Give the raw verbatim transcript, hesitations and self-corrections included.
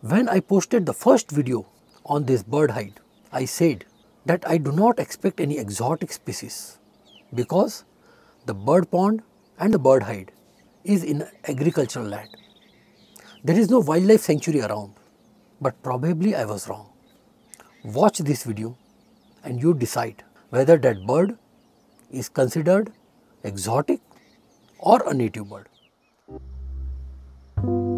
When I posted the first video on this bird hide, I said that I do not expect any exotic species because the bird pond and the bird hide is in agricultural land. There is no wildlife sanctuary around, but probably I was wrong. Watch this video and you decide whether that bird is considered exotic or a native bird.